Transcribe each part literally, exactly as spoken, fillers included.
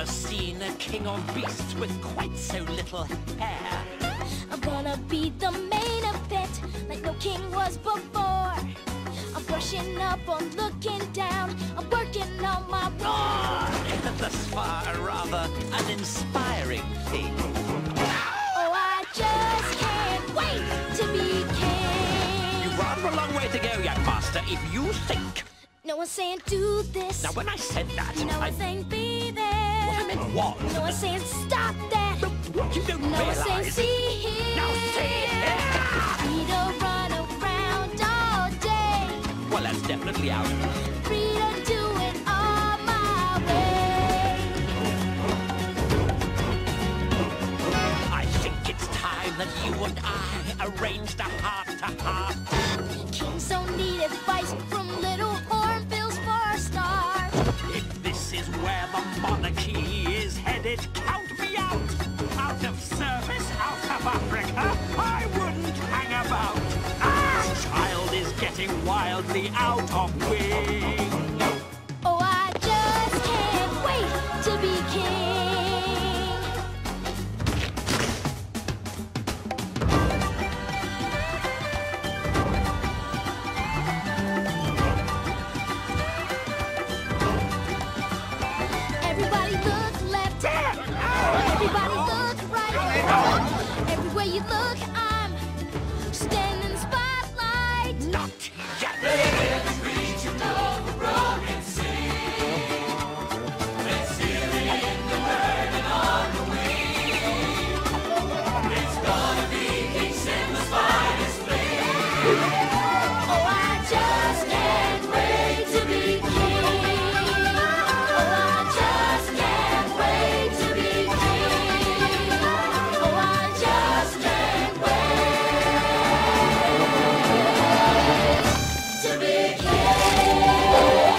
seen a king or beast with quite so little hair. I'm gonna be the main event, like no king was before. I'm brushing up, I'm looking down, I'm working on my roar. Thus far, a rather uninspiring thing. Oh, I just can't wait to be king. You've rather a long way to go, young master, if you think. No one's saying do this. Now, when I said that, No I... one's saying be there. What I meant was... No one's saying stop that. You don't No one's saying realize... see here. Now see here! Free to run around all day. Well, that's definitely out. Free to do it all my way. I think it's time that you and I arranged a heart-to-heart. Kings don't need advice from little hornbills for a start. If this is where the monarchy is headed, count me out. Out of service, out of Africa, I wouldn't hang about. This child is getting wildly out of wing. Oh, I just can't wait to be king. Everybody look left. Everybody look right. Everywhere you look, I'm standing in the spotlight. Not yet. Oh, I just can't wait to be king. Oh, I just can't wait to be king. Oh, I just can't wait to be king.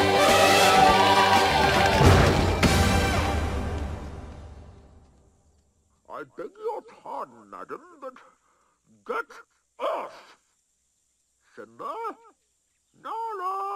I beg your pardon, madam, but get off! Simba, Nala!